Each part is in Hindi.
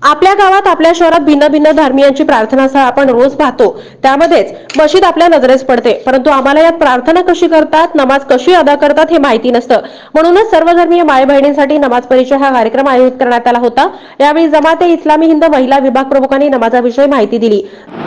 आपल्या गावात आपल्या शहरात भिन्न भिन्न धर्मियांची प्रार्थनास्थळ आपण रोज पाहतो, त्यामध्येच मशीद आपल्या नजरेस पडते. परंतु आम्हाला यात प्रार्थना कशी करतात, नमाज कशी अदा करतात हे माहिती नसतं. म्हणूनच सर्वधर्मीय माय बहिणींसाठी नमाज परिचय हा कार्यक्रम आयोजित करण्यात आला होता. यावेळी जमाते इस्लामी हिंद महिला विभाग प्रमुखांनी नमाजाविषयी माहिती दिली.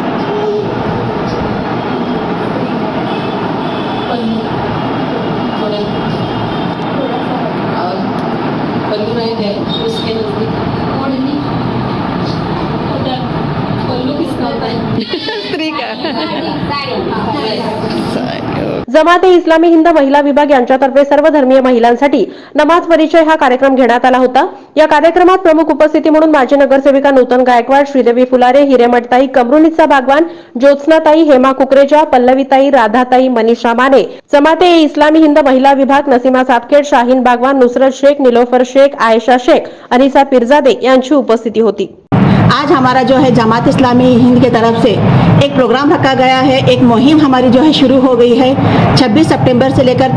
जमाते इस्लामी हिंद महिला विभाग यांच्यातर्फे सर्व धर्मीय महिलांसाठी नमाज परिचय हा कार्यक्रम घेण्यात आला होता. या कार्यक्रमात प्रमुख उपस्थिती म्हणून माजी नगरसेविका नूतन गायकवाड, श्रीदेवी फुलारे, हिरेमठताई, कमरुनिसा बागवान, ज्योत्स्नाताई, हेमा कुकरेजा, पल्लवीताई, राधाताई, मनीषा माने, जमाते इस्लामी हिंद महिला विभाग, नसीमा सातखेड, शाहीन बागवान, नुसरत शेख, निलोफर शेख, आयशा शेख, अनिसा पिरजादे यांची उपस्थिति होती. आज हमारा जो है जमात इस्लामी हिंद की तरफ से एक प्रोग्राम रखा गया है। एक मुहिम हमारी जो है शुरू हो गई है 26 सितंबर से लेकर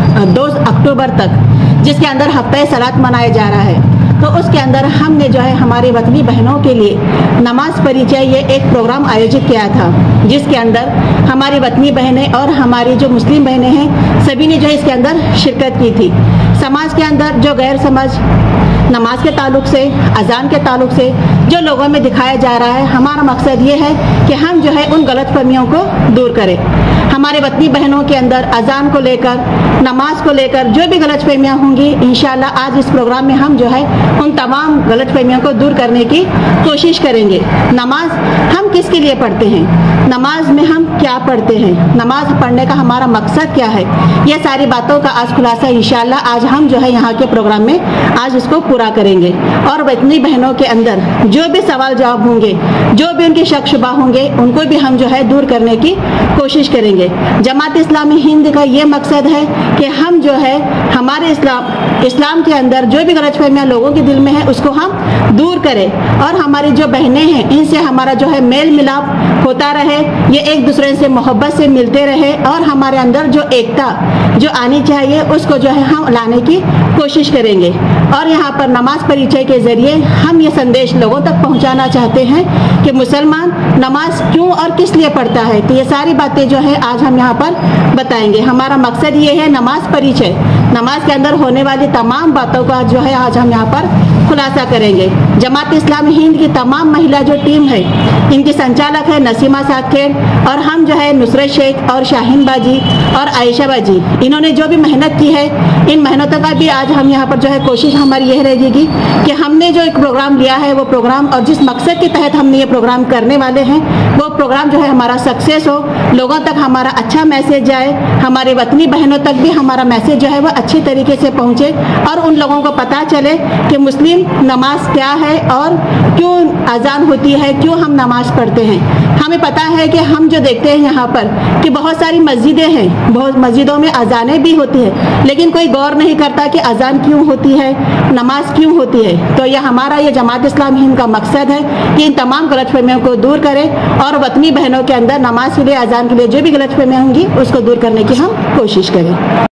2 अक्टूबर तक, जिसके अंदर हफ्ता सलात मनाया जा रहा है। तो उसके अंदर हमने जो है हमारे वतनी बहनों के लिए नमाज परिचय ये एक प्रोग्राम आयोजित किया था, जिसके अंदर हमारी वतनी बहनें और हमारी जो मुस्लिम बहनें हैं सभी ने जो है इसके अंदर शिरकत की थी। समाज के अंदर जो गैर समझ नमाज के ताल्लुक से, अजान के ताल्लुक से जो लोगों में दिखाया जा रहा है, हमारा मकसद ये है कि हम जो है उन गलतफहमियों को दूर करें। हमारे वतनी बहनों के अंदर अजान को लेकर, नमाज को लेकर जो भी गलतफहमियां होंगी, इंशाल्लाह आज इस प्रोग्राम में हम जो है उन तमाम गलतफहमियों को दूर करने की कोशिश करेंगे। नमाज हम किसके लिए पढ़ते हैं, नमाज में हम क्या पढ़ते हैं, नमाज पढ़ने का हमारा मकसद क्या है, ये सारी बातों का आज खुलासा इंशाल्लाह आज हम जो है यहाँ के प्रोग्राम में आज इसको पूरा करेंगे। और वतनी बहनों के अंदर जो भी सवाल जवाब होंगे, जो भी उनके शक शुबा होंगे, उनको भी हम जो है दूर करने की कोशिश करेंगे। जमात इस्लामी हिंद का ये मकसद है कि हम जो है हमारे इस्लाम के अंदर जो भी गलतफहमियां लोगों के दिल में है उसको हम दूर करें, और हमारी जो बहनें हैं इनसे हमारा जो है मेल मिलाप होता रहे, ये एक दूसरे से मोहब्बत से मिलते रहे, और हमारे अंदर जो एकता जो आनी चाहिए उसको जो है हम लाने की कोशिश करेंगे। और यहाँ पर नमाज परिचय के जरिए हम ये संदेश लोगों तक पहुँचाना चाहते हैं कि मुसलमान नमाज क्यों और किस लिए पढ़ता है। तो ये सारी बातें जो है आज हम यहाँ पर बताएंगे। हमारा मकसद ये है नमाज परिचय, नमाज के अंदर होने वाली तमाम बातों का जो है आज हम यहाँ पर खुलासा करेंगे। जमात इस्लामी हिंद की तमाम महिला जो टीम है, इनकी संचालक है नसीमा सातखेड़, और हम जो है नुसरत शेख और शाहीन बाजी और आयशा बाजी, इन्होंने जो भी मेहनत की है, इन मेहनतों का भी आज हम यहाँ पर जो है कोशिश हमारी यह रहेगी कि हमने जो एक प्रोग्राम लिया है वो प्रोग्राम, और जिस मकसद के तहत हमने ये प्रोग्राम करने वाले हैं, वो प्रोग्राम जो है हमारा सक्सेस हो, लोगों तक हमारा अच्छा मैसेज जाए, हमारे वतनी बहनों तक भी हमारा मैसेज जो है वो अच्छी तरीके से पहुँचे, और उन लोगों को पता चले कि मुस्लिम नमाज क्या है और क्यों अजान होती है, क्यों हम नमाज पढ़ते हैं। हमें पता है कि हम जो देखते हैं यहाँ पर कि बहुत सारी मस्जिदें हैं, बहुत मस्जिदों में अजानें भी होती है, लेकिन कोई गौर नहीं करता कि अजान क्यों होती है, नमाज क्यों होती है। तो यह हमारा ये जमात इस्लामी हिंद का मकसद है कि इन तमाम गलतफहमियों को दूर करें, और वतनी बहनों के अंदर नमाज के लिए, अजान के लिए जो भी गलतफहमियां होंगी उसको दूर करने की हम कोशिश करें।